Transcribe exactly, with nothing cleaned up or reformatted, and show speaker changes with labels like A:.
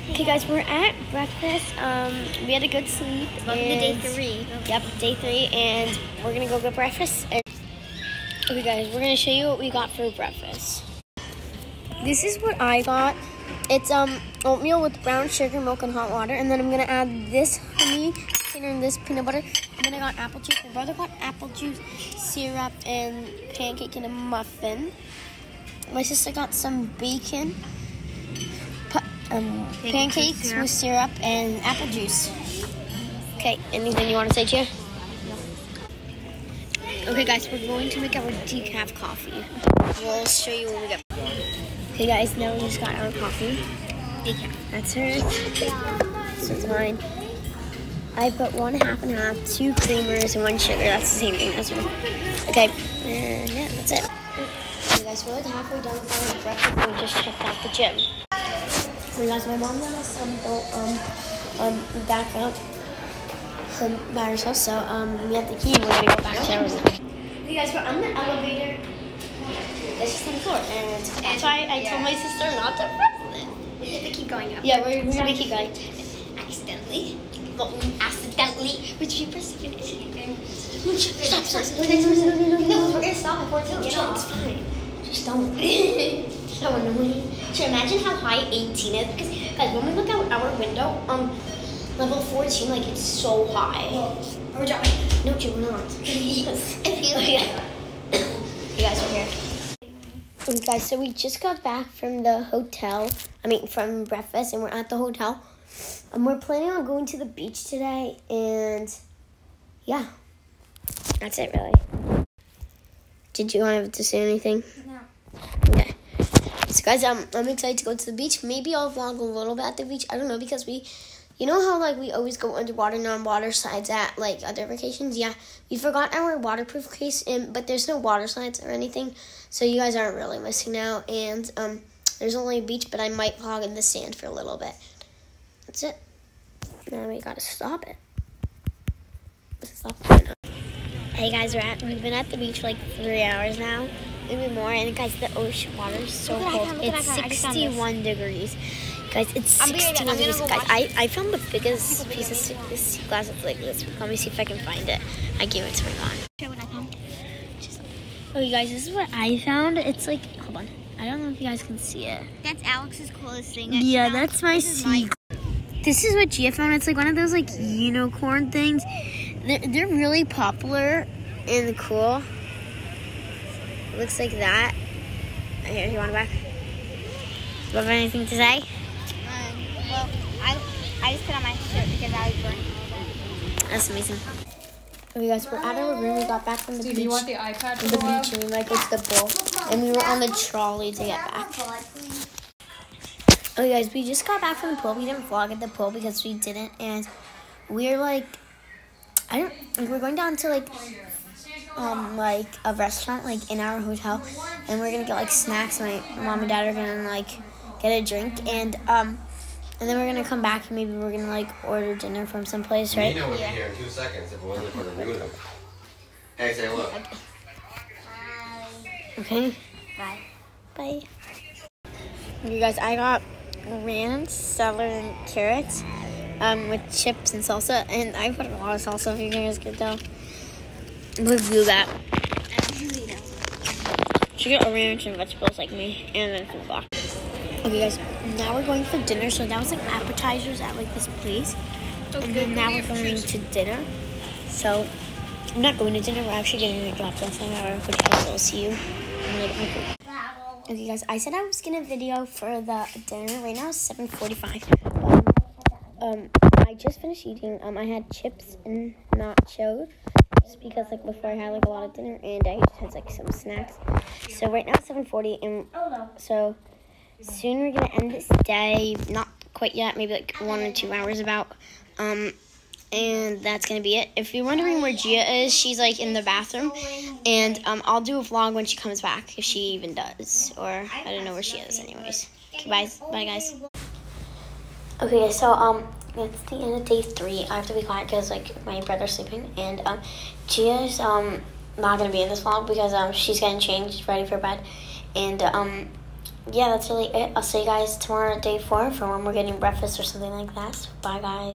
A: Okay, guys, we're at breakfast. Um, we had a good sleep.
B: Welcome to day three.
A: Yep, day three, and we're gonna go get breakfast. And okay, guys, we're gonna show you what we got for breakfast. This is what I got. It's um oatmeal with brown sugar, milk, and hot water, and then I'm gonna add this honey and this peanut butter. And then I got apple juice. My brother got apple juice, syrup, and pancake and a muffin. My sister got some bacon. Um, pancakes syrup. with syrup and apple juice. Okay, anything you want to say, Chia? No. Okay, guys, we're going to make our decaf coffee. We'll show you when we get. Okay, guys, now we just got our coffee. Decaf. That's hers. This is mine. I put one half and half, two creamers, and one sugar. That's the same thing as well. Okay, and yeah, that's it. Okay, guys, we're like halfway done with our breakfast, and we just checked out the gym. So guys, my mom let us um, go um, um, back up um, by herself, so um, we have the key and we're going to go back to our room. Okay guys, we're on the elevator. It's just on the floor, and that's why I yeah. told my sister not to press it.
B: We have to keep going up.
A: Yeah, we're, we're going to keep going.
B: Accidentally. Well, accidentally. Which you press it.
A: Stop, stop, stop. No, no, no, no, no. We're going to stop before it's over.
B: No, it's fine.
A: Just don't. So annoying. So imagine how high eighteen is, because guys, when we look out our window, um, level fourteen, like it's so high.
B: Are we dropping?
A: No, you're not.
B: Yes. I feel like
A: you guys are here. And guys, so we just got back from the hotel. I mean, from breakfast, and we're at the hotel. And we're planning on going to the beach today, and yeah, that's it, really. Did you want to say anything?
B: No.
A: Okay. So guys, um, I'm excited to go to the beach. Maybe I'll vlog a little bit at the beach. I don't know, because we, you know how like we always go underwater and on water slides at like other vacations? Yeah, we forgot our waterproof case, and but there's no water slides or anything, so you guys aren't really missing out. And um, there's only a beach, but I might vlog in the sand for a little bit. That's it. Now we gotta stop it. Stop it. Hey guys, we're at, we've been at the beach for like three hours now. Maybe more, and guys, the ocean water is so cold. It's sixty-one degrees. Guys, it's sixty-one degrees. Guys, I, I found the biggest piece of this glass of like this. Let me see if I can find it. I gave it to my mom. Oh, you guys, this is what I found. It's like, hold on. I don't know if you guys can see it.
B: That's Alex's coolest thing.
A: Yeah, that's my sea. This is what Gia found. It's like one of those like unicorn things. They're, they're really popular and cool. Looks like that. Here, you want it back? Do you have anything to say?
B: Um, well, I I just put on my shirt because I was burning.
A: That's amazing. Okay, guys, we're at our room. We got back from the
C: Do
A: beach.
C: you want the iPad
A: From the beach, and we might go to the pool. And we were on the trolley to get back. Okay, guys, we just got back from the pool. We didn't vlog at the pool because we didn't, and we're like, I don't. Like, we're going down to like. Um, like a restaurant, like in our hotel, and we're gonna get like snacks. My mom and dad are gonna like get a drink, and um, and then we're gonna come back, and maybe we're gonna like order dinner from someplace, right?
D: Nina would yeah. be here in two seconds if it wasn't for the moon. Hey, say hello.
A: Okay.
B: Bye.
A: Bye. You guys, I got ranch, celery, and carrots, um, with chips and salsa, and I put a lot of salsa. If you guys can tell. Let's do that. She got a ranch and vegetables like me, and then food block. Okay, guys, now we're going for dinner. So that was like appetizers at like this place, and then now we're going to dinner. So I'm not going to dinner. We're actually getting dropped off at our hotel. So I'll see you. Okay, guys, I said I was gonna video for the dinner. Right now it's seven forty-five. Um, um, I just finished eating. Um, I had chips and nachos. Just because like before I had like a lot of dinner, and I just had like some snacks. So right now it's seven forty, and so soon we're gonna end this day. Not quite yet, maybe like one or two hours about. Um, and that's gonna be it. If you're wondering where Gia is, she's like in the bathroom, and um, I'll do a vlog when she comes back, if she even does, or I don't know where she is. Anyways, okay, bye, bye guys. Okay, so um. It's the end of day three. I have to be quiet because like my brother's sleeping, and um, Gia's um not gonna be in this vlog because um she's getting changed, ready for bed, and um yeah, that's really it. I'll see you guys tomorrow at day four for when we're getting breakfast or something like that. So bye, guys.